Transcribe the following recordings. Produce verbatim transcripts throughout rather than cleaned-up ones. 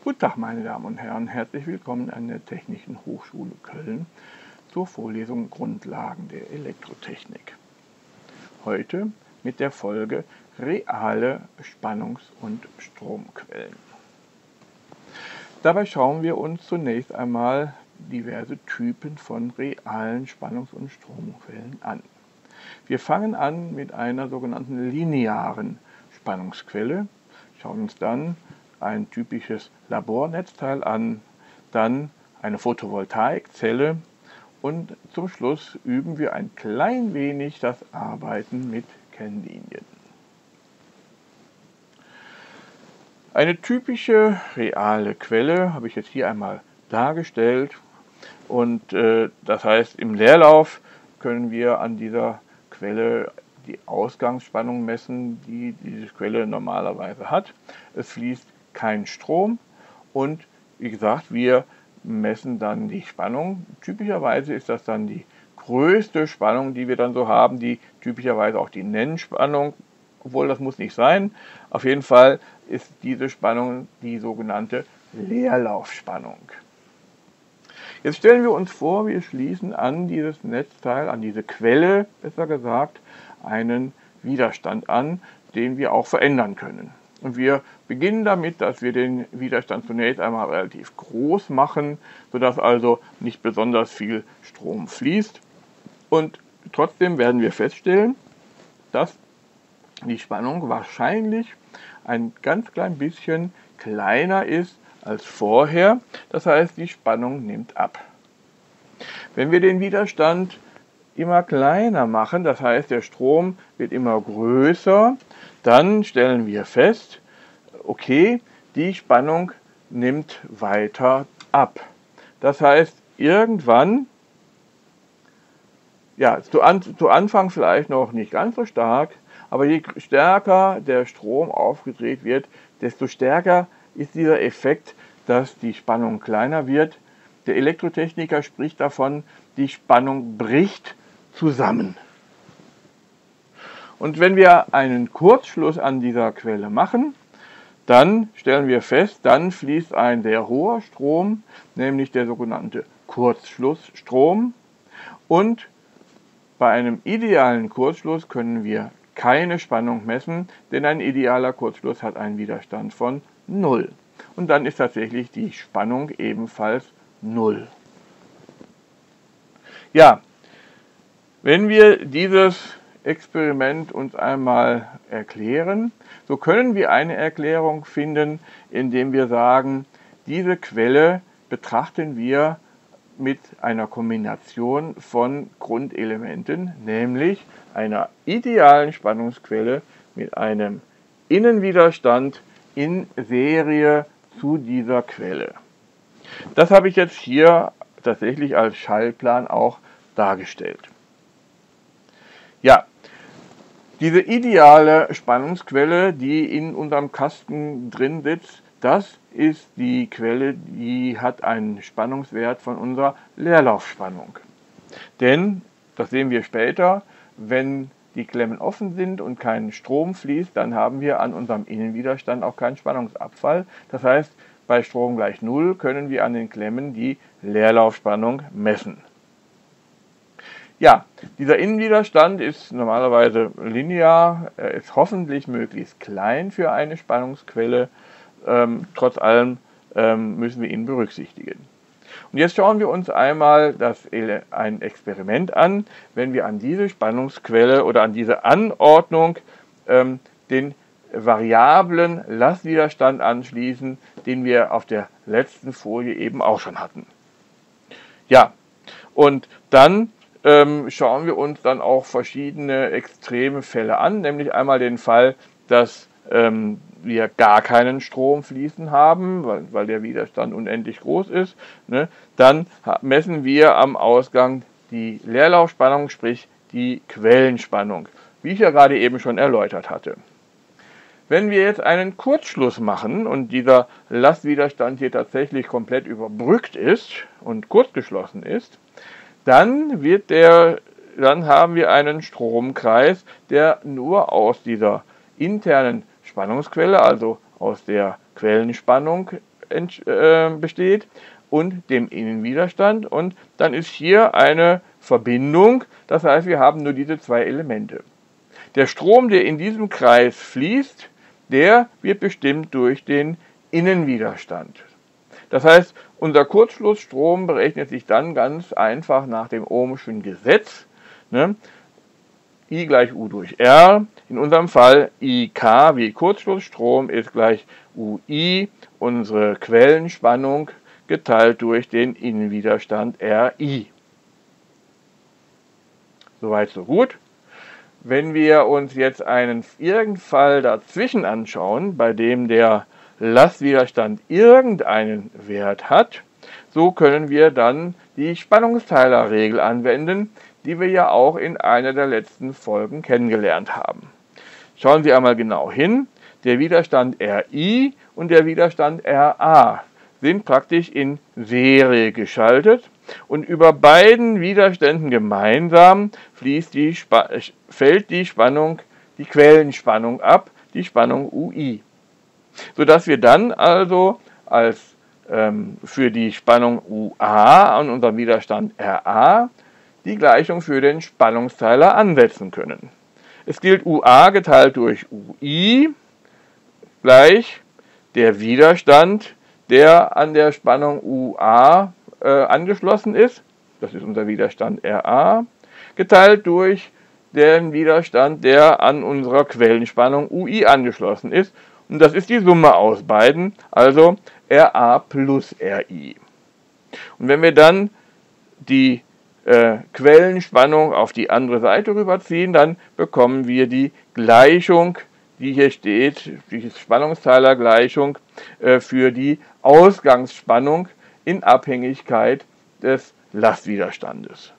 Guten Tag, meine Damen und Herren, herzlich willkommen an der Technischen Hochschule Köln zur Vorlesung Grundlagen der Elektrotechnik. Heute mit der Folge reale Spannungs- und Stromquellen. Dabei schauen wir uns zunächst einmal diverse Typen von realen Spannungs- und Stromquellen an. Wir fangen an mit einer sogenannten linearen Spannungsquelle, schauen uns dann ein typisches Labornetzteil an, dann eine Photovoltaikzelle und zum Schluss üben wir ein klein wenig das Arbeiten mit Kennlinien. Eine typische reale Quelle habe ich jetzt hier einmal dargestellt und äh, das heißt, im Leerlauf können wir an dieser Quelle die Ausgangsspannung messen, die diese Quelle normalerweise hat. Es fließt kein Strom und wie gesagt, wir messen dann die Spannung. Typischerweise ist das dann die größte Spannung, die wir dann so haben, die typischerweise auch die Nennspannung, obwohl das muss nicht sein. Auf jeden Fall ist diese Spannung die sogenannte Leerlaufspannung. Jetzt stellen wir uns vor, wir schließen an dieses Netzteil, an diese Quelle, besser gesagt, einen Widerstand an, den wir auch verändern können. Und wir beginnen damit, dass wir den Widerstand zunächst einmal relativ groß machen, sodass also nicht besonders viel Strom fließt. Und trotzdem werden wir feststellen, dass die Spannung wahrscheinlich ein ganz klein bisschen kleiner ist als vorher. Das heißt, die Spannung nimmt ab. Wenn wir den Widerstand immer kleiner machen, das heißt, der Strom wird immer größer, dann stellen wir fest, okay, die Spannung nimmt weiter ab. Das heißt, irgendwann, ja, zu, an, zu Anfang vielleicht noch nicht ganz so stark, aber je stärker der Strom aufgedreht wird, desto stärker ist dieser Effekt, dass die Spannung kleiner wird. Der Elektrotechniker spricht davon, die Spannung bricht zusammen. Und wenn wir einen Kurzschluss an dieser Quelle machen, dann stellen wir fest, dann fließt ein sehr hoher Strom, nämlich der sogenannte Kurzschlussstrom. Und bei einem idealen Kurzschluss können wir keine Spannung messen, denn ein idealer Kurzschluss hat einen Widerstand von null. Und dann ist tatsächlich die Spannung ebenfalls null. Ja, wenn wir dieses Experiment uns einmal erklären, so können wir eine Erklärung finden, indem wir sagen, diese Quelle betrachten wir mit einer Kombination von Grundelementen, nämlich einer idealen Spannungsquelle mit einem Innenwiderstand in Serie zu dieser Quelle. Das habe ich jetzt hier tatsächlich als Schaltplan auch dargestellt. Ja, diese ideale Spannungsquelle, die in unserem Kasten drin sitzt, das ist die Quelle, die hat einen Spannungswert von unserer Leerlaufspannung. Denn, das sehen wir später, wenn die Klemmen offen sind und kein Strom fließt, dann haben wir an unserem Innenwiderstand auch keinen Spannungsabfall. Das heißt, bei Strom gleich null können wir an den Klemmen die Leerlaufspannung messen. Ja, dieser Innenwiderstand ist normalerweise linear, er ist hoffentlich möglichst klein für eine Spannungsquelle. Ähm, trotz allem ähm, müssen wir ihn berücksichtigen. Und jetzt schauen wir uns einmal das, ein Experiment an, wenn wir an diese Spannungsquelle oder an diese Anordnung ähm, den variablen Lastwiderstand anschließen, den wir auf der letzten Folie eben auch schon hatten. Ja, und dann ähm, schauen wir uns dann auch verschiedene extreme Fälle an, nämlich einmal den Fall, dass ähm, wir gar keinen Strom fließen haben, weil, weil der Widerstand unendlich groß ist. Ne? Dann messen wir am Ausgang die Leerlaufspannung, sprich die Quellenspannung, wie ich ja gerade eben schon erläutert hatte. Wenn wir jetzt einen Kurzschluss machen und dieser Lastwiderstand hier tatsächlich komplett überbrückt ist und kurzgeschlossen ist, dann, wird der, dann haben wir einen Stromkreis, der nur aus dieser internen Spannungsquelle, also aus der Quellenspannung, äh, besteht und dem Innenwiderstand. Und dann ist hier eine Verbindung, das heißt, wir haben nur diese zwei Elemente. Der Strom, der in diesem Kreis fließt, der wird bestimmt durch den Innenwiderstand. Das heißt, unser Kurzschlussstrom berechnet sich dann ganz einfach nach dem Ohmschen Gesetz. Ne? I gleich U durch R. In unserem Fall I K wie Kurzschlussstrom ist gleich U I, unsere Quellenspannung, geteilt durch den Innenwiderstand R I. Soweit, so gut. Wenn wir uns jetzt einen irgendeinen Fall dazwischen anschauen, bei dem der Lastwiderstand irgendeinen Wert hat, so können wir dann die Spannungsteilerregel anwenden, die wir ja auch in einer der letzten Folgen kennengelernt haben. Schauen Sie einmal genau hin. Der Widerstand R I und der Widerstand R A sind praktisch in Serie geschaltet und über beiden Widerständen gemeinsam fließt die Spa- fällt die Spannung, die Quellenspannung ab, die Spannung U I. Sodass wir dann also als ähm, für die Spannung U A an unserem Widerstand R A die Gleichung für den Spannungsteiler ansetzen können. Es gilt U A geteilt durch U I gleich der Widerstand, der an der Spannung U A äh, angeschlossen ist, das ist unser Widerstand R A, geteilt durch den Widerstand, der an unserer Quellenspannung U I angeschlossen ist. Und das ist die Summe aus beiden, also R A plus R I. Und wenn wir dann die äh, Quellenspannung auf die andere Seite rüberziehen, dann bekommen wir die Gleichung, die hier steht, die Spannungsteilergleichung äh, für die Ausgangsspannung in Abhängigkeit des Lastwiderstandes.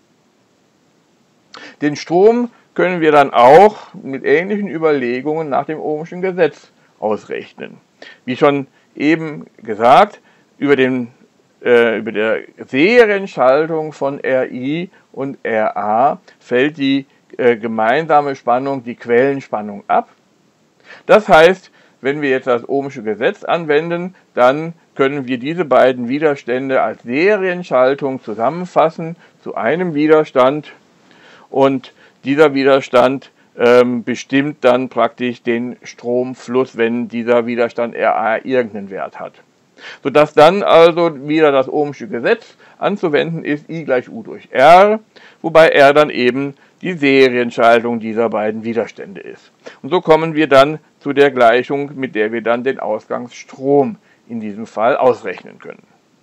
Den Strom können wir dann auch mit ähnlichen Überlegungen nach dem Ohmschen Gesetz ausrechnen. Wie schon eben gesagt, über, den, äh, über der Serienschaltung von R I und R A fällt die äh, gemeinsame Spannung, die Quellenspannung ab. Das heißt, wenn wir jetzt das Ohmsche Gesetz anwenden, dann können wir diese beiden Widerstände als Serienschaltung zusammenfassen zu einem Widerstand und dieser Widerstand ähm, bestimmt dann praktisch den Stromfluss, wenn dieser Widerstand R A irgendeinen Wert hat. Sodass dann also wieder das Ohmsche Gesetz anzuwenden ist, I gleich U durch R, wobei R dann eben die Serienschaltung dieser beiden Widerstände ist. Und so kommen wir dann zu der Gleichung, mit der wir dann den Ausgangsstrom in diesem Fall ausrechnen können.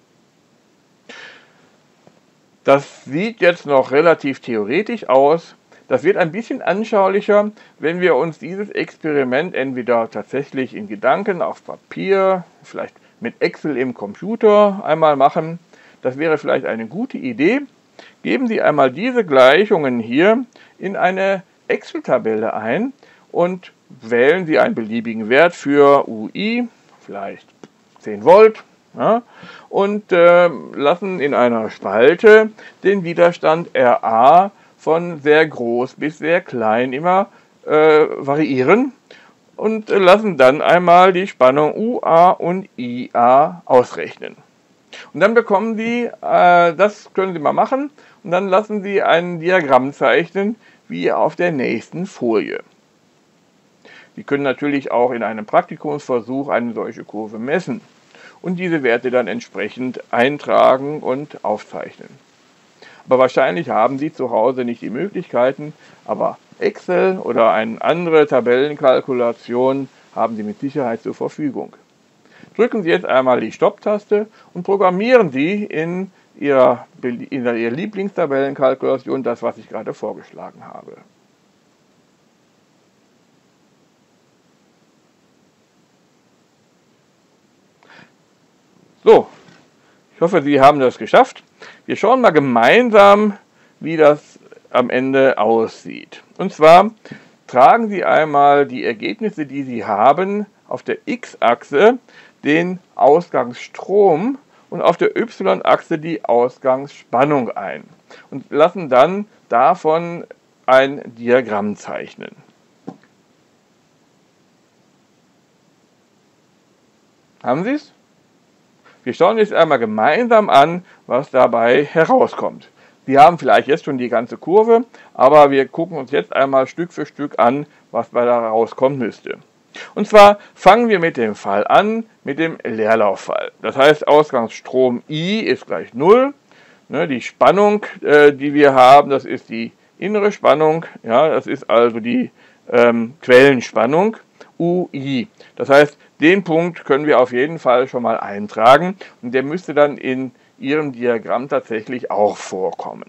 Das sieht jetzt noch relativ theoretisch aus. Das wird ein bisschen anschaulicher, wenn wir uns dieses Experiment entweder tatsächlich in Gedanken auf Papier, vielleicht mit Excel im Computer einmal machen. Das wäre vielleicht eine gute Idee. Geben Sie einmal diese Gleichungen hier in eine Excel-Tabelle ein und wählen Sie einen beliebigen Wert für U I, vielleicht zehn Volt, ja, und äh, lassen in einer Spalte den Widerstand R A von sehr groß bis sehr klein immer äh, variieren und äh, lassen dann einmal die Spannung U A und I A ausrechnen. Und dann bekommen Sie, äh, das können Sie mal machen, und dann lassen Sie ein Diagramm zeichnen, wie auf der nächsten Folie. Sie können natürlich auch in einem Praktikumsversuch eine solche Kurve messen und diese Werte dann entsprechend eintragen und aufzeichnen. Aber wahrscheinlich haben Sie zu Hause nicht die Möglichkeiten, aber Excel oder eine andere Tabellenkalkulation haben Sie mit Sicherheit zur Verfügung. Drücken Sie jetzt einmal die Stopp-Taste und programmieren Sie in Ihrer, in Ihrer Lieblingstabellenkalkulation das, was ich gerade vorgeschlagen habe. So, ich hoffe, Sie haben das geschafft. Wir schauen mal gemeinsam, wie das am Ende aussieht. Und zwar tragen Sie einmal die Ergebnisse, die Sie haben, auf der X-Achse den Ausgangsstrom und auf der Y-Achse die Ausgangsspannung ein und lassen dann davon ein Diagramm zeichnen. Haben Sie es? Wir schauen jetzt einmal gemeinsam an, was dabei herauskommt. Wir haben vielleicht jetzt schon die ganze Kurve, aber wir gucken uns jetzt einmal Stück für Stück an, was dabei da rauskommen müsste. Und zwar fangen wir mit dem Fall an, mit dem Leerlauffall. Das heißt, Ausgangsstrom I ist gleich null. Ne, die Spannung, äh, die wir haben, das ist die innere Spannung, ja, das ist also die ähm, Quellenspannung U I. Das heißt, den Punkt können wir auf jeden Fall schon mal eintragen und der müsste dann in Ihrem Diagramm tatsächlich auch vorkommen.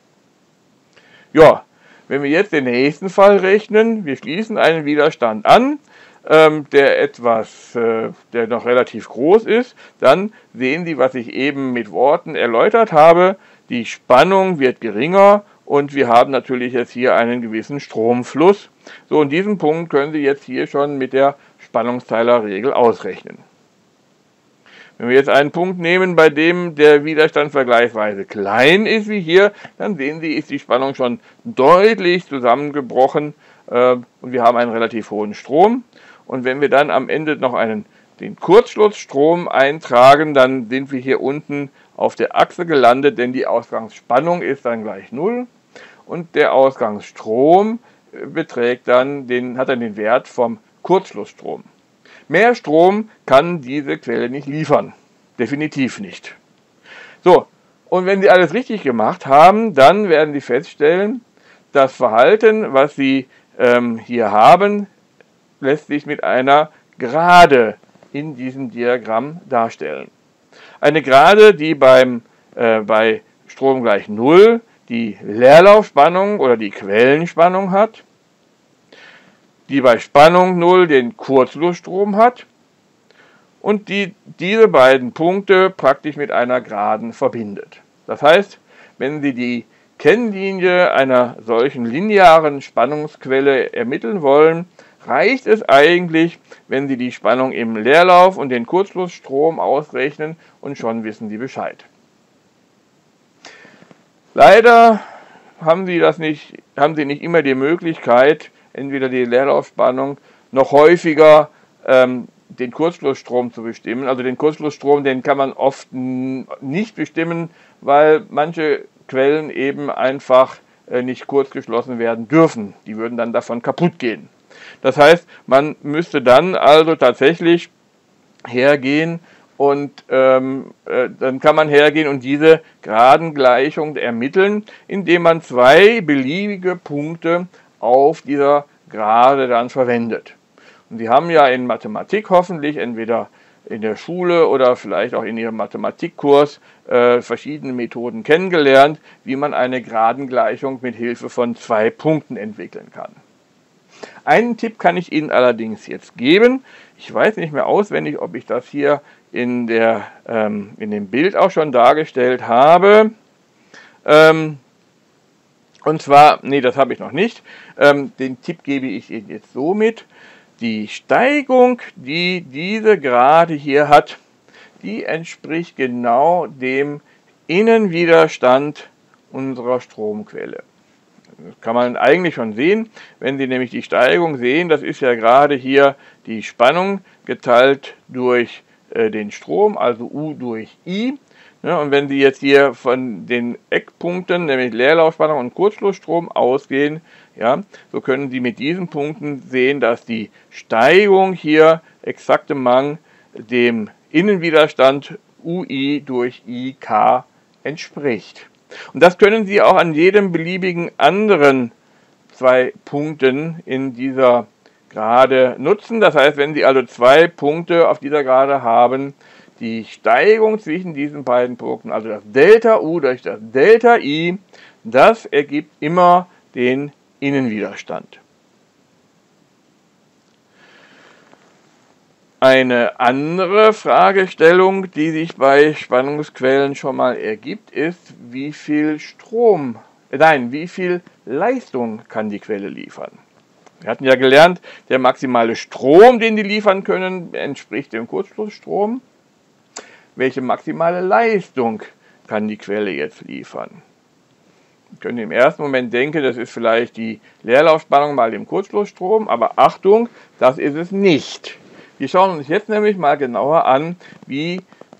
Ja, wenn wir jetzt den nächsten Fall rechnen, wir schließen einen Widerstand an, ähm, der etwas, äh, der noch relativ groß ist, dann sehen Sie, was ich eben mit Worten erläutert habe, die Spannung wird geringer und wir haben natürlich jetzt hier einen gewissen Stromfluss. So, und diesen Punkt können Sie jetzt hier schon mit der Spannungsteilerregel ausrechnen. Wenn wir jetzt einen Punkt nehmen, bei dem der Widerstand vergleichsweise klein ist wie hier, dann sehen Sie, ist die Spannung schon deutlich zusammengebrochen äh, und wir haben einen relativ hohen Strom. Und wenn wir dann am Ende noch einen, den Kurzschlussstrom eintragen, dann sind wir hier unten auf der Achse gelandet, denn die Ausgangsspannung ist dann gleich null und der Ausgangsstrom beträgt dann den, hat dann den Wert vom Kurzschlussstrom. Mehr Strom kann diese Quelle nicht liefern. Definitiv nicht. So, und wenn Sie alles richtig gemacht haben, dann werden Sie feststellen, das Verhalten, was Sie ähm, hier haben, lässt sich mit einer Gerade in diesem Diagramm darstellen. Eine Gerade, die beim, äh, bei Strom gleich null die Leerlaufspannung oder die Quellenspannung hat, die bei Spannung null den Kurzschlussstrom hat und die diese beiden Punkte praktisch mit einer Geraden verbindet. Das heißt, wenn Sie die Kennlinie einer solchen linearen Spannungsquelle ermitteln wollen, reicht es eigentlich, wenn Sie die Spannung im Leerlauf und den Kurzschlussstrom ausrechnen und schon wissen Sie Bescheid. Leider haben Sie, das nicht, haben Sie nicht immer die Möglichkeit, entweder die Leerlaufspannung noch häufiger ähm, den Kurzschlussstrom zu bestimmen. Also den Kurzschlussstrom, den kann man oft nicht bestimmen, weil manche Quellen eben einfach äh, nicht kurzgeschlossen werden dürfen. Die würden dann davon kaputt gehen. Das heißt, man müsste dann also tatsächlich hergehen und ähm, äh, dann kann man hergehen und diese Gradengleichung ermitteln, indem man zwei beliebige Punkte auf dieser Gerade dann verwendet. Und Sie haben ja in Mathematik hoffentlich entweder in der Schule oder vielleicht auch in Ihrem Mathematikkurs äh, verschiedene Methoden kennengelernt, wie man eine Gradengleichung mit Hilfe von zwei Punkten entwickeln kann. Einen Tipp kann ich Ihnen allerdings jetzt geben. Ich weiß nicht mehr auswendig, ob ich das hier in, der, ähm, in dem Bild auch schon dargestellt habe. Ähm, und zwar, nee, das habe ich noch nicht. Ähm, den Tipp gebe ich Ihnen jetzt so mit. Die Steigung, die diese Gerade hier hat, die entspricht genau dem Innenwiderstand unserer Stromquelle. Das kann man eigentlich schon sehen, wenn Sie nämlich die Steigung sehen, das ist ja gerade hier die Spannung geteilt durch äh, den Strom, also U durch I. Ja, und wenn Sie jetzt hier von den Eckpunkten, nämlich Leerlaufspannung und Kurzschlussstrom, ausgehen, ja, so können Sie mit diesen Punkten sehen, dass die Steigung hier exakte Mang dem Innenwiderstand U I durch I K entspricht. Und das können Sie auch an jedem beliebigen anderen zwei Punkten in dieser Gerade nutzen. Das heißt, wenn Sie also zwei Punkte auf dieser Gerade haben, die Steigung zwischen diesen beiden Punkten, also das Delta U durch das Delta I, das ergibt immer den Innenwiderstand. Eine andere Fragestellung, die sich bei Spannungsquellen schon mal ergibt, ist, wie viel Strom, nein, wie viel Leistung kann die Quelle liefern? Wir hatten ja gelernt, der maximale Strom, den die liefern können, entspricht dem Kurzschlussstrom. Welche maximale Leistung kann die Quelle jetzt liefern? Wir können im ersten Moment denken, das ist vielleicht die Leerlaufspannung mal dem Kurzschlussstrom, aber Achtung, das ist es nicht. Wir schauen uns jetzt nämlich mal genauer an, wie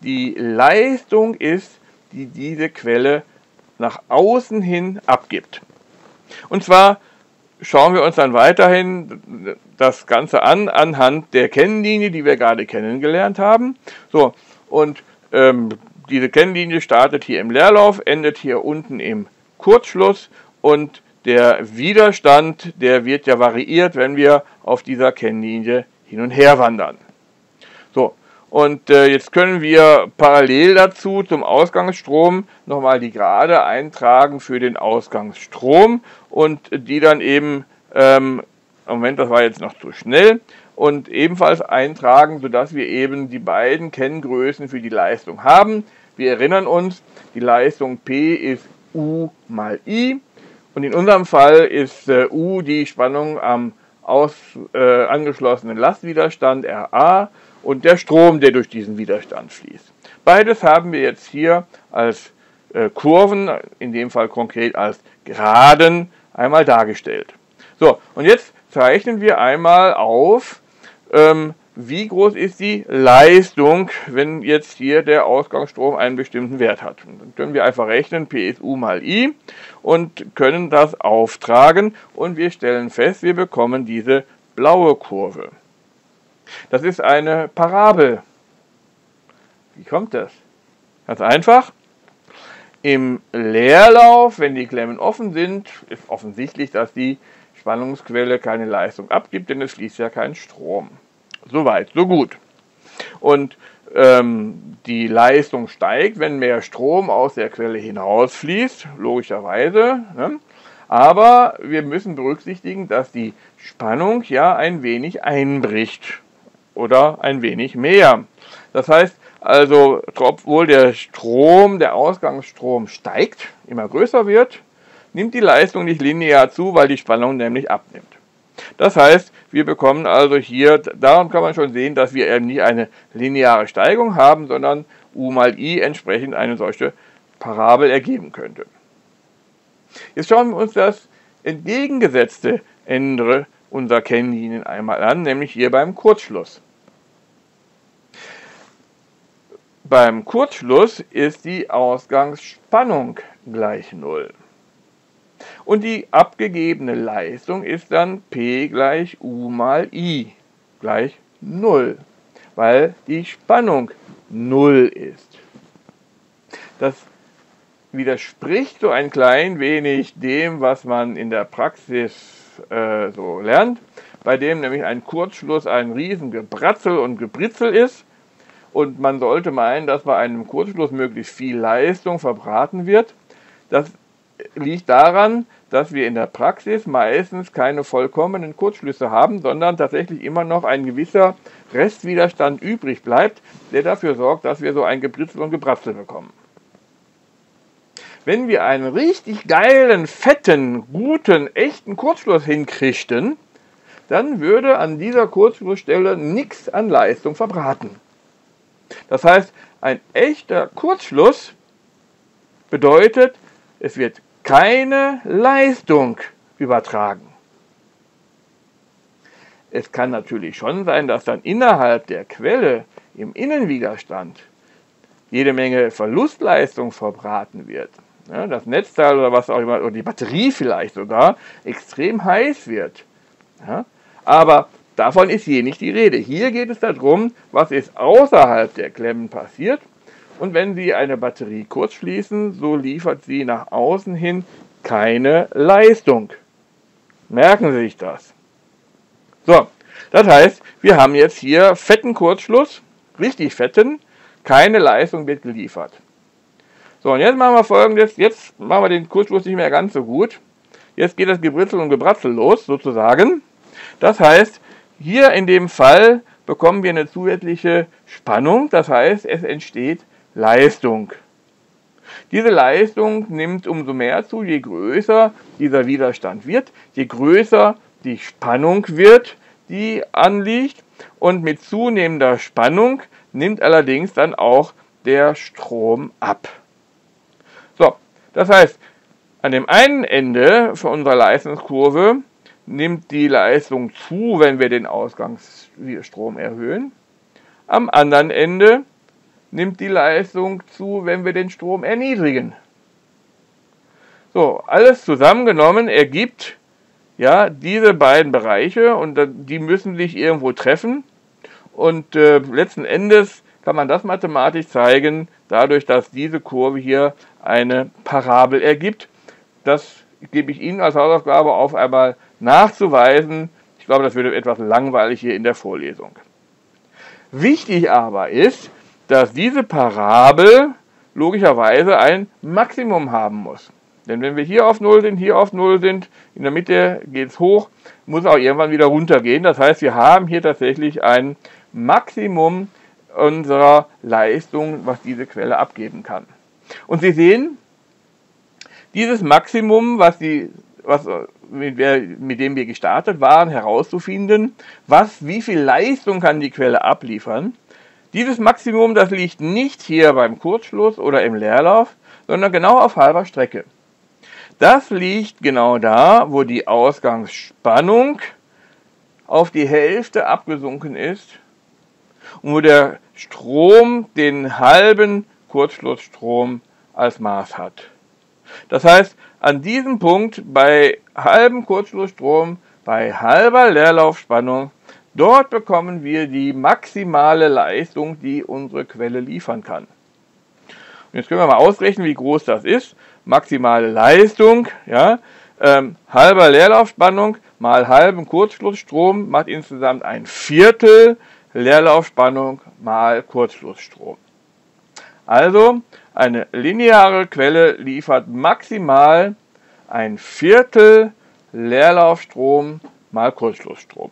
die Leistung ist, die diese Quelle nach außen hin abgibt. Und zwar schauen wir uns dann weiterhin das Ganze an, anhand der Kennlinie, die wir gerade kennengelernt haben. So, und ähm, diese Kennlinie startet hier im Leerlauf, endet hier unten im Kurzschluss und der Widerstand, der wird ja variiert, wenn wir auf dieser Kennlinie hin und her wandern. So, und äh, jetzt können wir parallel dazu zum Ausgangsstrom nochmal die Gerade eintragen für den Ausgangsstrom und die dann eben, ähm, Moment, das war jetzt noch zu schnell, und ebenfalls eintragen, sodass wir eben die beiden Kenngrößen für die Leistung haben. Wir erinnern uns, die Leistung P ist U mal I und in unserem Fall ist äh, U die Spannung am aus, äh, angeschlossenen Lastwiderstand R A und der Strom, der durch diesen Widerstand fließt. Beides haben wir jetzt hier als äh, Kurven, in dem Fall konkret als Geraden, einmal dargestellt. So, und jetzt zeichnen wir einmal auf, ähm, wie groß ist die Leistung, wenn jetzt hier der Ausgangsstrom einen bestimmten Wert hat. Und dann können wir einfach rechnen, P ist U mal I und können das auftragen und wir stellen fest, wir bekommen diese blaue Kurve. Das ist eine Parabel. Wie kommt das? Ganz einfach. Im Leerlauf, wenn die Klemmen offen sind, ist offensichtlich, dass die Spannungsquelle keine Leistung abgibt, denn es fließt ja kein Strom. Soweit, so gut. Und ähm, die Leistung steigt, wenn mehr Strom aus der Quelle hinausfließt, logischerweise. Ne? Aber wir müssen berücksichtigen, dass die Spannung ja ein wenig einbricht oder ein wenig mehr. Das heißt also, obwohl der Strom, der Ausgangsstrom steigt, immer größer wird, nimmt die Leistung nicht linear zu, weil die Spannung nämlich abnimmt. Das heißt, wir bekommen also hier, daran kann man schon sehen, dass wir eben nie eine lineare Steigung haben, sondern U mal I entsprechend eine solche Parabel ergeben könnte. Jetzt schauen wir uns das entgegengesetzte Ende unserer Kennlinien einmal an, nämlich hier beim Kurzschluss. Beim Kurzschluss ist die Ausgangsspannung gleich null. Und die abgegebene Leistung ist dann P gleich U mal I gleich null, weil die Spannung null ist. Das widerspricht so ein klein wenig dem, was man in der Praxis äh, so lernt, bei dem nämlich ein Kurzschluss ein riesen Gebratzel und Gebritzel ist und man sollte meinen, dass bei einem Kurzschluss möglichst viel Leistung verbraten wird. Das liegt daran, dass wir in der Praxis meistens keine vollkommenen Kurzschlüsse haben, sondern tatsächlich immer noch ein gewisser Restwiderstand übrig bleibt, der dafür sorgt, dass wir so ein Gebritzel und Gebratzel bekommen. Wenn wir einen richtig geilen, fetten, guten, echten Kurzschluss hinkriegten, dann würde an dieser Kurzschlussstelle nichts an Leistung verbraten. Das heißt, ein echter Kurzschluss bedeutet, es wird keine Leistung übertragen. Es kann natürlich schon sein, dass dann innerhalb der Quelle im Innenwiderstand jede Menge Verlustleistung verbraten wird. Ja, das Netzteil oder was auch immer, oder die Batterie vielleicht sogar, extrem heiß wird. Ja, aber davon ist hier nicht die Rede. Hier geht es darum, was ist außerhalb der Klemmen passiert. Und wenn Sie eine Batterie kurz schließen, so liefert sie nach außen hin keine Leistung. Merken Sie sich das. So, das heißt, wir haben jetzt hier fetten Kurzschluss, richtig fetten, keine Leistung wird geliefert. So, und jetzt machen wir Folgendes, jetzt machen wir den Kurzschluss nicht mehr ganz so gut. Jetzt geht das Gebritzel und Gebratzel los, sozusagen. Das heißt, hier in dem Fall bekommen wir eine zusätzliche Spannung, das heißt, es entsteht Leistung. Diese Leistung nimmt umso mehr zu, je größer dieser Widerstand wird, je größer die Spannung wird, die anliegt, und mit zunehmender Spannung nimmt allerdings dann auch der Strom ab. So, das heißt, an dem einen Ende von unserer Leistungskurve nimmt die Leistung zu, wenn wir den Ausgangsstrom erhöhen. Am anderen Ende nimmt die Leistung zu, wenn wir den Strom erniedrigen. So, alles zusammengenommen ergibt ja diese beiden Bereiche und die müssen sich irgendwo treffen und äh, letzten Endes kann man das mathematisch zeigen, dadurch, dass diese Kurve hier eine Parabel ergibt. Das gebe ich Ihnen als Hausaufgabe auf einmal nachzuweisen. Ich glaube, das wird etwas langweilig hier in der Vorlesung. Wichtig aber ist, dass diese Parabel logischerweise ein Maximum haben muss. Denn wenn wir hier auf null sind, hier auf null sind, in der Mitte geht es hoch, muss auch irgendwann wieder runtergehen. Das heißt, wir haben hier tatsächlich ein Maximum unserer Leistung, was diese Quelle abgeben kann. Und Sie sehen, dieses Maximum, was die, was, mit, mit dem wir gestartet waren, herauszufinden, was, wie viel Leistung kann die Quelle abliefern. Dieses Maximum, das liegt nicht hier beim Kurzschluss oder im Leerlauf, sondern genau auf halber Strecke. Das liegt genau da, wo die Ausgangsspannung auf die Hälfte abgesunken ist und wo der Strom den halben Kurzschlussstrom als Maß hat. Das heißt, an diesem Punkt bei halbem Kurzschlussstrom, bei halber Leerlaufspannung, dort bekommen wir die maximale Leistung, die unsere Quelle liefern kann. Und jetzt können wir mal ausrechnen, wie groß das ist. Maximale Leistung, ja, ähm, halber Leerlaufspannung mal halben Kurzschlussstrom macht insgesamt ein Viertel Leerlaufspannung mal Kurzschlussstrom. Also eine lineare Quelle liefert maximal ein Viertel Leerlaufstrom mal Kurzschlussstrom.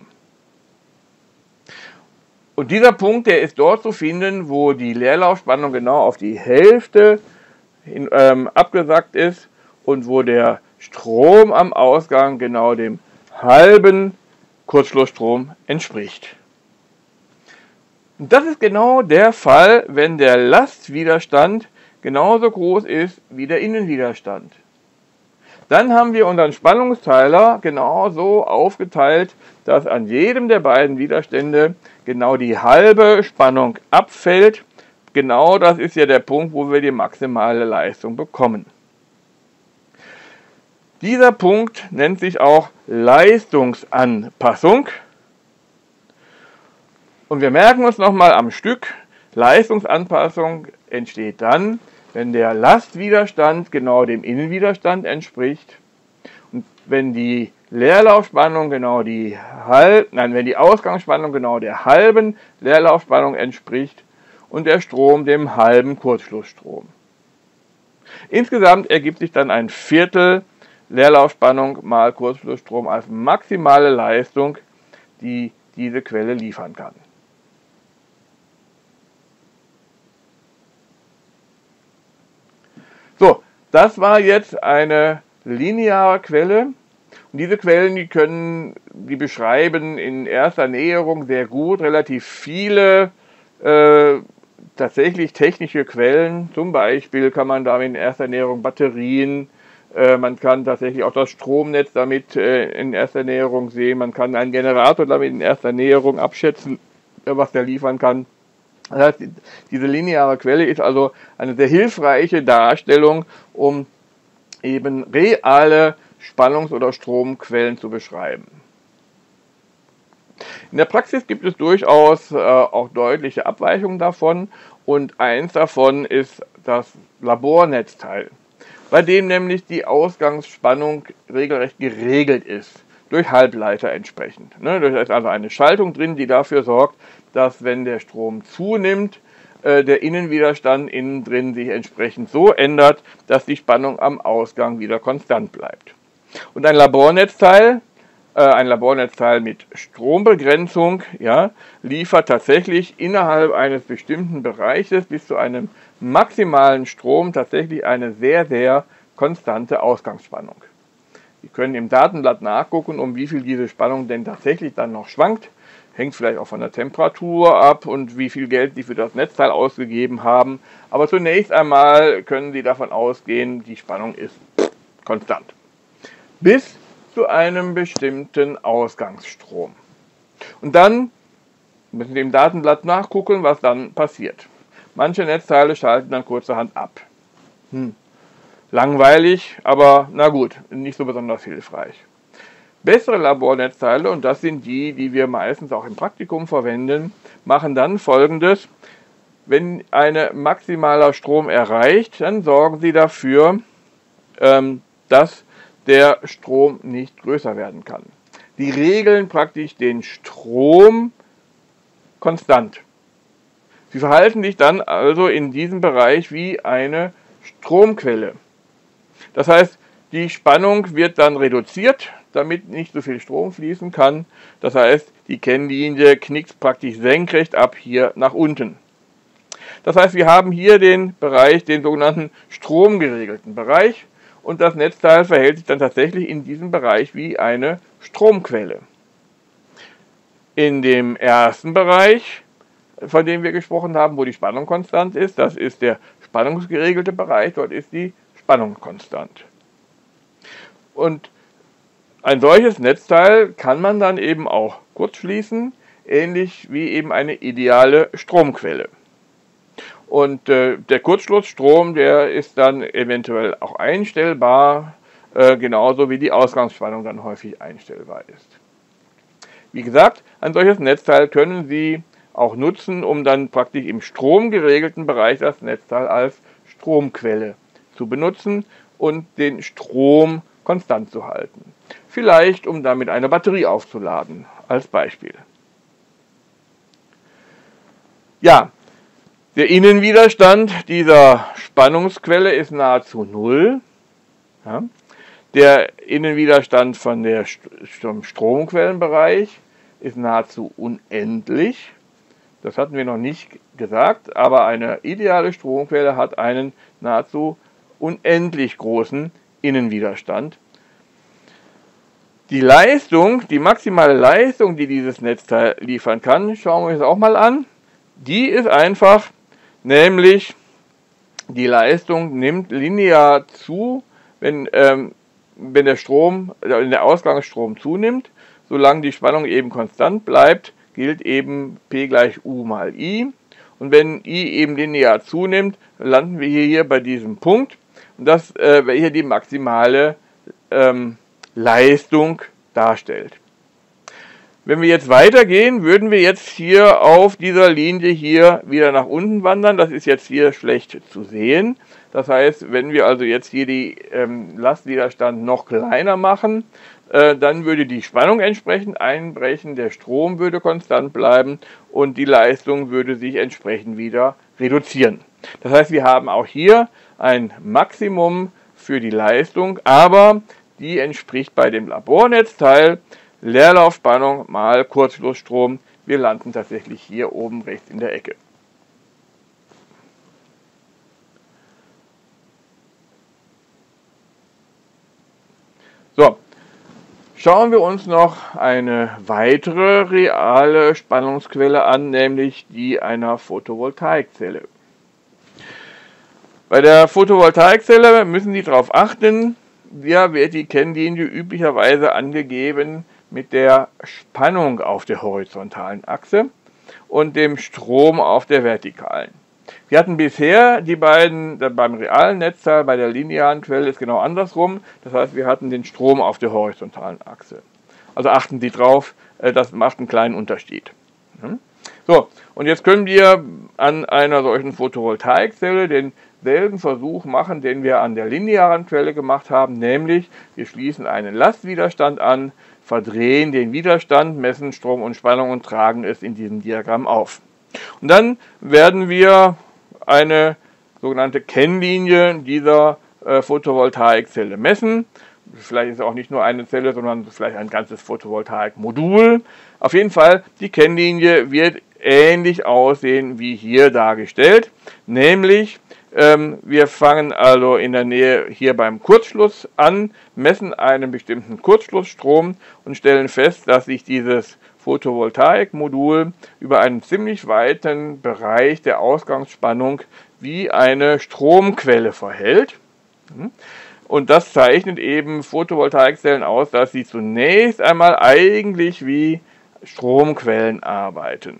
Und dieser Punkt, der ist dort zu finden, wo die Leerlaufspannung genau auf die Hälfte hin, ähm, abgesackt ist und wo der Strom am Ausgang genau dem halben Kurzschlussstrom entspricht. Und das ist genau der Fall, wenn der Lastwiderstand genauso groß ist wie der Innenwiderstand. Dann haben wir unseren Spannungsteiler genauso aufgeteilt, dass an jedem der beiden Widerstände genau die halbe Spannung abfällt. Genau das ist ja der Punkt, wo wir die maximale Leistung bekommen. Dieser Punkt nennt sich auch Leistungsanpassung. Und wir merken uns nochmal am Stück, Leistungsanpassung entsteht dann, wenn der Lastwiderstand genau dem Innenwiderstand entspricht und wenn die Leerlaufspannung genau die halb, nein, wenn die Ausgangsspannung genau der halben Leerlaufspannung entspricht und der Strom dem halben Kurzschlussstrom. Insgesamt ergibt sich dann ein Viertel Leerlaufspannung mal Kurzschlussstrom als maximale Leistung, die diese Quelle liefern kann. So, das war jetzt eine lineare Quelle. Und diese Quellen, die können, die beschreiben in erster Näherung sehr gut relativ viele äh, tatsächlich technische Quellen. Zum Beispiel kann man damit in erster Näherung Batterien, äh, man kann tatsächlich auch das Stromnetz damit äh, in erster Näherung sehen, man kann einen Generator damit in erster Näherung abschätzen, äh, was der liefern kann. Das heißt, diese lineare Quelle ist also eine sehr hilfreiche Darstellung, um eben reale Spannungs- oder Stromquellen zu beschreiben. In der Praxis gibt es durchaus äh, auch deutliche Abweichungen davon und eins davon ist das Labornetzteil, bei dem nämlich die Ausgangsspannung regelrecht geregelt ist, durch Halbleiter entsprechend. Ne, da ist also eine Schaltung drin, die dafür sorgt, dass wenn der Strom zunimmt, äh, der Innenwiderstand innen drin sich entsprechend so ändert, dass die Spannung am Ausgang wieder konstant bleibt. Und ein Labornetzteil, äh, ein Labornetzteil mit Strombegrenzung, ja, liefert tatsächlich innerhalb eines bestimmten Bereiches bis zu einem maximalen Strom tatsächlich eine sehr, sehr konstante Ausgangsspannung. Sie können im Datenblatt nachgucken, um wie viel diese Spannung denn tatsächlich dann noch schwankt. Hängt vielleicht auch von der Temperatur ab und wie viel Geld Sie für das Netzteil ausgegeben haben. Aber zunächst einmal können Sie davon ausgehen, die Spannung ist konstant. Bis zu einem bestimmten Ausgangsstrom. Und dann müssen Sie im Datenblatt nachgucken, was dann passiert. Manche Netzteile schalten dann kurzerhand ab. Hm. Langweilig, aber na gut, nicht so besonders hilfreich. Bessere Labornetzteile, und das sind die, die wir meistens auch im Praktikum verwenden, machen dann Folgendes. Wenn ein maximaler Strom erreicht, dann sorgen sie dafür, ähm, dass der Strom nicht größer werden kann. Die regeln praktisch den Strom konstant. Sie verhalten sich dann also in diesem Bereich wie eine Stromquelle. Das heißt, die Spannung wird dann reduziert, damit nicht so viel Strom fließen kann. Das heißt, die Kennlinie knickt praktisch senkrecht ab hier nach unten. Das heißt, wir haben hier den Bereich, den sogenannten stromgeregelten Bereich, und das Netzteil verhält sich dann tatsächlich in diesem Bereich wie eine Stromquelle. In dem ersten Bereich, von dem wir gesprochen haben, wo die Spannung konstant ist, das ist der spannungsgeregelte Bereich, dort ist die Spannung konstant. Und ein solches Netzteil kann man dann eben auch kurzschließen, ähnlich wie eben eine ideale Stromquelle. Und äh, der Kurzschlussstrom, der ist dann eventuell auch einstellbar, äh, genauso wie die Ausgangsspannung dann häufig einstellbar ist. Wie gesagt, ein solches Netzteil können Sie auch nutzen, um dann praktisch im stromgeregelten Bereich das Netzteil als Stromquelle zu benutzen und den Strom konstant zu halten. Vielleicht, um damit eine Batterie aufzuladen, als Beispiel. Ja, der Innenwiderstand dieser Spannungsquelle ist nahezu null. Ja. Der Innenwiderstand von der vom Stromquellenbereich ist nahezu unendlich. Das hatten wir noch nicht gesagt, aber eine ideale Stromquelle hat einen nahezu unendlich großen Innenwiderstand. Die Leistung, die maximale Leistung, die dieses Netzteil liefern kann, schauen wir uns auch mal an. Die ist einfach, nämlich die Leistung nimmt linear zu, wenn, ähm, wenn der Strom, wenn der Ausgangsstrom zunimmt. Solange die Spannung eben konstant bleibt, gilt eben P gleich U mal I. Und wenn I eben linear zunimmt, landen wir hier bei diesem Punkt. Und das äh, hier die maximale ähm, Leistung darstellt. Wenn wir jetzt weitergehen, würden wir jetzt hier auf dieser Linie hier wieder nach unten wandern. Das ist jetzt hier schlecht zu sehen. Das heißt, wenn wir also jetzt hier die ähm, Lastwiderstand noch kleiner machen, äh, dann würde die Spannung entsprechend einbrechen, der Strom würde konstant bleiben und die Leistung würde sich entsprechend wieder reduzieren. Das heißt, wir haben auch hier ein Maximum für die Leistung, aber die entspricht bei dem Labornetzteil Leerlaufspannung mal Kurzschlussstrom. Wir landen tatsächlich hier oben rechts in der Ecke. So, schauen wir uns noch eine weitere reale Spannungsquelle an, nämlich die einer Photovoltaikzelle. Bei der Photovoltaikzelle müssen Sie darauf achten, hier wird die Kennlinie üblicherweise angegeben mit der Spannung auf der horizontalen Achse und dem Strom auf der vertikalen. Wir hatten bisher die beiden, beim realen Netzteil, bei der linearen Quelle ist genau andersrum. Das heißt, wir hatten den Strom auf der horizontalen Achse. Also achten Sie drauf, das macht einen kleinen Unterschied. So, und jetzt können wir an einer solchen Photovoltaikzelle denselben Versuch machen, den wir an der linearen Quelle gemacht haben, nämlich wir schließen einen Lastwiderstand an, verdrehen den Widerstand, messen Strom und Spannung und tragen es in diesem Diagramm auf. Und dann werden wir eine sogenannte Kennlinie dieser äh, Photovoltaikzelle messen. Vielleicht ist es auch nicht nur eine Zelle, sondern vielleicht ein ganzes Photovoltaikmodul. Auf jeden Fall, die Kennlinie wird ähnlich aussehen wie hier dargestellt. Nämlich, ähm, wir fangen also in der Nähe hier beim Kurzschluss an, messen einen bestimmten Kurzschlussstrom und stellen fest, dass sich dieses Photovoltaikmodul über einen ziemlich weiten Bereich der Ausgangsspannung wie eine Stromquelle verhält. Und das zeichnet eben Photovoltaikzellen aus, dass sie zunächst einmal eigentlich wie Stromquellen arbeiten.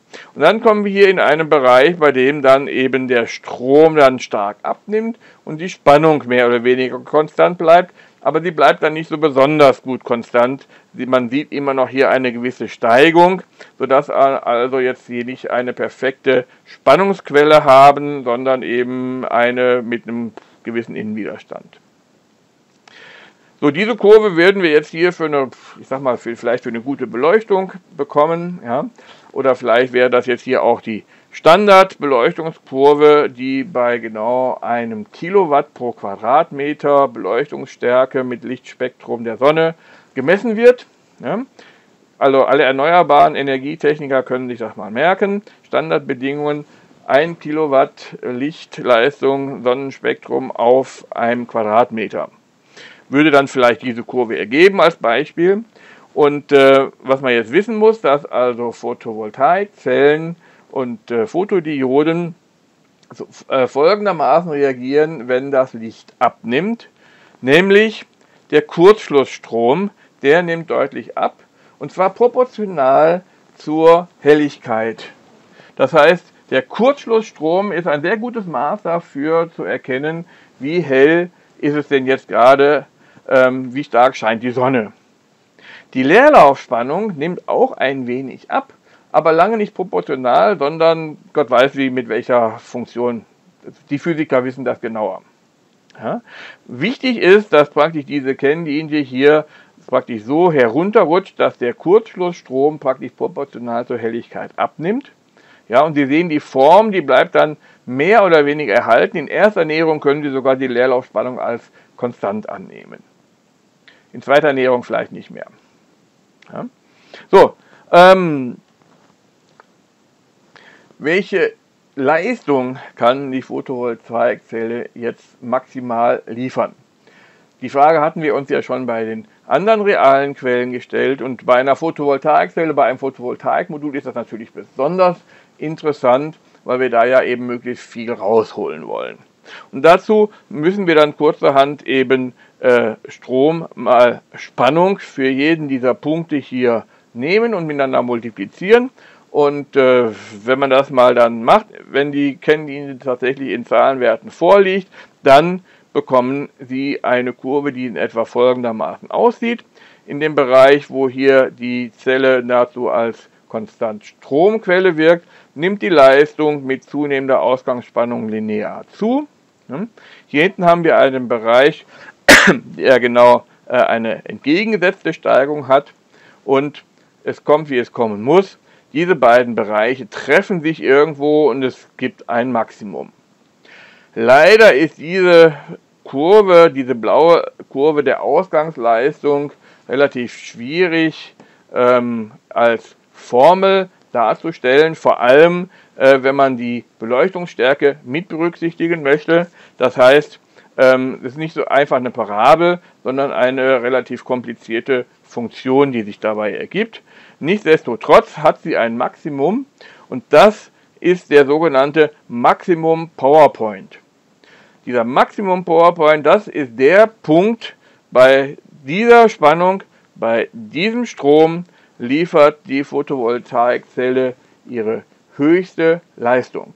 Und dann kommen wir hier in einen Bereich, bei dem dann eben der Strom dann stark abnimmt und die Spannung mehr oder weniger konstant bleibt, aber sie bleibt dann nicht so besonders gut konstant. Man sieht immer noch hier eine gewisse Steigung, sodass also jetzt hier nicht eine perfekte Spannungsquelle haben, sondern eben eine mit einem gewissen Innenwiderstand. So, diese Kurve werden wir jetzt hier für eine, ich sag mal, für, vielleicht für eine gute Beleuchtung bekommen, ja. Oder vielleicht wäre das jetzt hier auch die Standardbeleuchtungskurve, die bei genau einem Kilowatt pro Quadratmeter Beleuchtungsstärke mit Lichtspektrum der Sonne gemessen wird. Ja. Also alle erneuerbaren Energietechniker können sich das mal merken. Standardbedingungen: ein Kilowatt Lichtleistung Sonnenspektrum auf einem Quadratmeter. Würde dann vielleicht diese Kurve ergeben als Beispiel. Und äh, was man jetzt wissen muss, dass also Photovoltaikzellen und äh, Fotodioden so, äh, folgendermaßen reagieren, wenn das Licht abnimmt. Nämlich der Kurzschlussstrom, der nimmt deutlich ab, und zwar proportional zur Helligkeit. Das heißt, der Kurzschlussstrom ist ein sehr gutes Maß dafür zu erkennen, wie hell ist es denn jetzt gerade, ähm, wie stark scheint die Sonne. Die Leerlaufspannung nimmt auch ein wenig ab, aber lange nicht proportional, sondern Gott weiß wie, mit welcher Funktion. Die Physiker wissen das genauer. Ja? Wichtig ist, dass praktisch diese Kennlinie hier praktisch so herunterrutscht, dass der Kurzschlussstrom praktisch proportional zur Helligkeit abnimmt. Ja, und Sie sehen, die Form, die bleibt dann mehr oder weniger erhalten. In erster Näherung können Sie sogar die Leerlaufspannung als konstant annehmen. In zweiter Näherung vielleicht nicht mehr. Ja. So, ähm, welche Leistung kann die Photovoltaikzelle jetzt maximal liefern? Die Frage hatten wir uns ja schon bei den anderen realen Quellen gestellt, und bei einer Photovoltaikzelle, bei einem Photovoltaikmodul ist das natürlich besonders interessant, weil wir da ja eben möglichst viel rausholen wollen. Und dazu müssen wir dann kurzerhand eben äh, Strom mal Spannung für jeden dieser Punkte hier nehmen und miteinander multiplizieren. Und äh, wenn man das mal dann macht, wenn die Kennlinie tatsächlich in Zahlenwerten vorliegt, dann bekommen Sie eine Kurve, die in etwa folgendermaßen aussieht. In dem Bereich, wo hier die Zelle dazu als konstant Stromquelle wirkt, nimmt die Leistung mit zunehmender Ausgangsspannung linear zu. Hier hinten haben wir einen Bereich, der genau eine entgegengesetzte Steigung hat, und es kommt, wie es kommen muss. Diese beiden Bereiche treffen sich irgendwo und es gibt ein Maximum. Leider ist diese Kurve, diese blaue Kurve der Ausgangsleistung relativ schwierig ähm, als Formel darzustellen, vor allem äh, wenn man die Beleuchtungsstärke mit berücksichtigen möchte. Das heißt, ähm, es ist nicht so einfach eine Parabel, sondern eine relativ komplizierte Funktion, die sich dabei ergibt. Nichtsdestotrotz hat sie ein Maximum, und das ist der sogenannte Maximum Power Point. Dieser Maximum Power Point, das ist der Punkt, bei dieser Spannung, bei diesem Strom liefert die Photovoltaikzelle ihre höchste Leistung.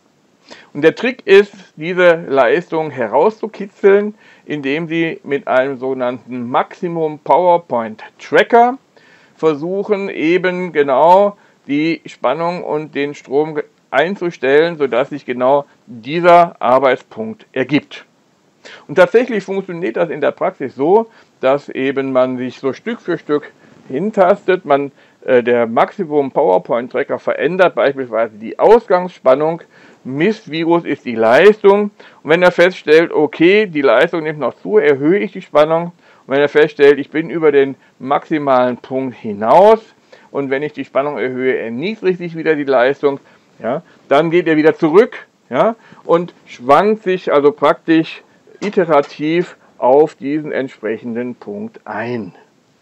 Und der Trick ist, diese Leistung herauszukitzeln, indem Sie mit einem sogenannten Maximum Power Point Tracker versuchen, eben genau die Spannung und den Strom einzustellen, sodass sich genau dieser Arbeitspunkt ergibt. Und tatsächlich funktioniert das in der Praxis so, dass eben man sich so Stück für Stück hintastet. Man, äh, der Maximum PowerPoint Tracker verändert beispielsweise die Ausgangsspannung, misst, wie groß ist die Leistung, und wenn er feststellt, okay, die Leistung nimmt noch zu, erhöhe ich die Spannung, und wenn er feststellt, ich bin über den maximalen Punkt hinaus, und wenn ich die Spannung erhöhe, erniedrigt sich wieder die Leistung, ja, dann geht er wieder zurück, ja, und schwankt sich also praktisch iterativ auf diesen entsprechenden Punkt ein.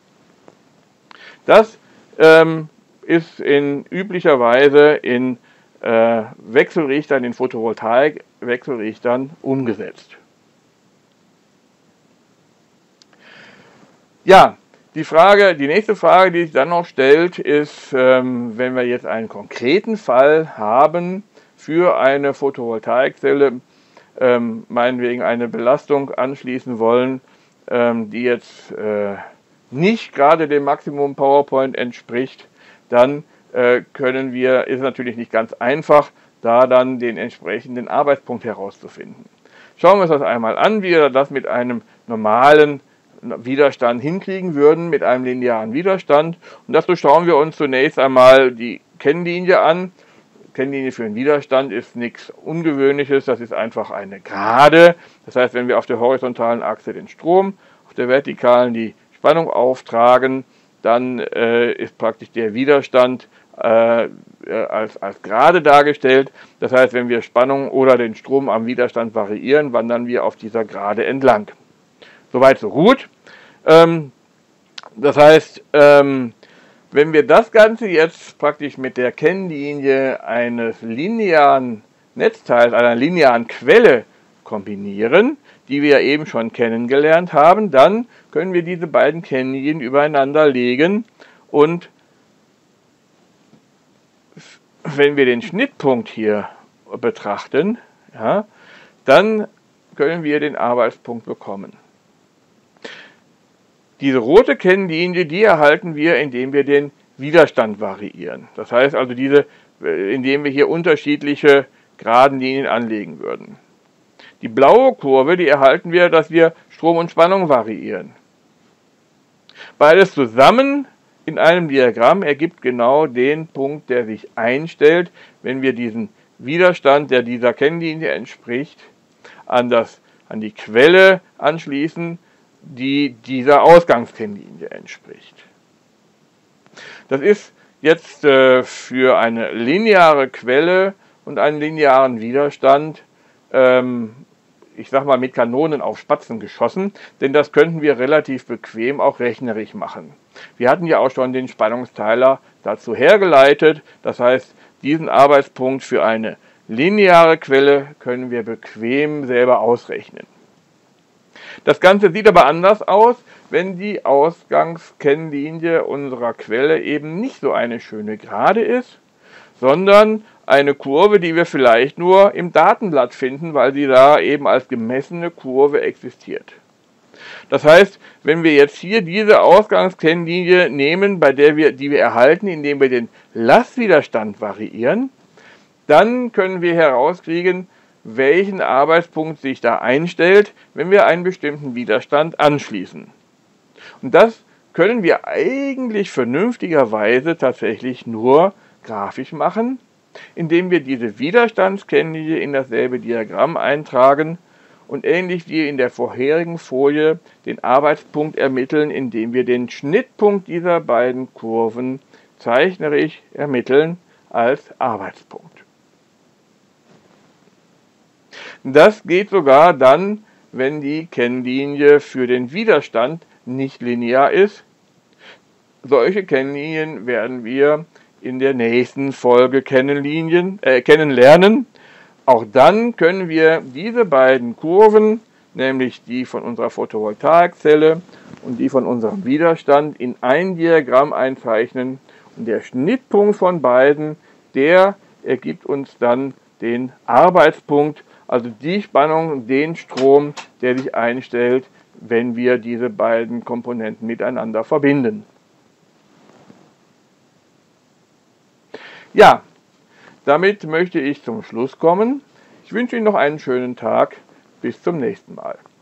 Das ähm, ist in üblicherweise in äh, Wechselrichtern, in Photovoltaik-Wechselrichtern umgesetzt. Ja, Die Frage, die nächste Frage, die sich dann noch stellt, ist, ähm, wenn wir jetzt einen konkreten Fall haben für eine Photovoltaikzelle, ähm, meinetwegen eine Belastung anschließen wollen, ähm, die jetzt äh, nicht gerade dem Maximum PowerPoint entspricht, dann äh, können wir, ist natürlich nicht ganz einfach, da dann den entsprechenden Arbeitspunkt herauszufinden. Schauen wir uns das einmal an, wie wir das mit einem normalen Widerstand hinkriegen würden, mit einem linearen Widerstand. Und dazu schauen wir uns zunächst einmal die Kennlinie an. Kennlinie für einen Widerstand ist nichts Ungewöhnliches, das ist einfach eine Gerade. Das heißt, wenn wir auf der horizontalen Achse den Strom, auf der vertikalen die Spannung auftragen, dann äh, ist praktisch der Widerstand äh, als, als Gerade dargestellt. Das heißt, wenn wir Spannung oder den Strom am Widerstand variieren, wandern wir auf dieser Gerade entlang. Soweit so gut. Ähm, das heißt, ähm, wenn wir das Ganze jetzt praktisch mit der Kennlinie eines linearen Netzteils, einer linearen Quelle kombinieren, die wir eben schon kennengelernt haben, dann können wir diese beiden Kennlinien übereinander legen und wenn wir den Schnittpunkt hier betrachten, ja, dann können wir den Arbeitspunkt bekommen. Diese rote Kennlinie, die erhalten wir, indem wir den Widerstand variieren. Das heißt also, diese, indem wir hier unterschiedliche geraden Linien anlegen würden. Die blaue Kurve, die erhalten wir, dass wir Strom und Spannung variieren. Beides zusammen in einem Diagramm ergibt genau den Punkt, der sich einstellt, wenn wir diesen Widerstand, der dieser Kennlinie entspricht, an, das, an die Quelle anschließen, die dieser Ausgangskennlinie entspricht. Das ist jetzt äh, für eine lineare Quelle und einen linearen Widerstand, ähm, ich sag mal, mit Kanonen auf Spatzen geschossen, denn das könnten wir relativ bequem auch rechnerisch machen. Wir hatten ja auch schon den Spannungsteiler dazu hergeleitet, das heißt, diesen Arbeitspunkt für eine lineare Quelle können wir bequem selber ausrechnen. Das Ganze sieht aber anders aus, wenn die Ausgangskennlinie unserer Quelle eben nicht so eine schöne Gerade ist, sondern eine Kurve, die wir vielleicht nur im Datenblatt finden, weil sie da eben als gemessene Kurve existiert. Das heißt, wenn wir jetzt hier diese Ausgangskennlinie nehmen, bei der wir, die wir erhalten, indem wir den Lastwiderstand variieren, dann können wir herauskriegen, welchen Arbeitspunkt sich da einstellt, wenn wir einen bestimmten Widerstand anschließen. Und das können wir eigentlich vernünftigerweise tatsächlich nur grafisch machen, indem wir diese Widerstandskennlinie in dasselbe Diagramm eintragen und ähnlich wie in der vorherigen Folie den Arbeitspunkt ermitteln, indem wir den Schnittpunkt dieser beiden Kurven zeichnerisch ermitteln als Arbeitspunkt. Das geht sogar dann, wenn die Kennlinie für den Widerstand nicht linear ist. Solche Kennlinien werden wir in der nächsten Folge kennenlinien, äh, kennenlernen. Auch dann können wir diese beiden Kurven, nämlich die von unserer Photovoltaikzelle und die von unserem Widerstand, in ein Diagramm einzeichnen. Und der Schnittpunkt von beiden, der ergibt uns dann den Arbeitspunkt, also die Spannung, den Strom, der sich einstellt, wenn wir diese beiden Komponenten miteinander verbinden. Ja, damit möchte ich zum Schluss kommen. Ich wünsche Ihnen noch einen schönen Tag. Bis zum nächsten Mal.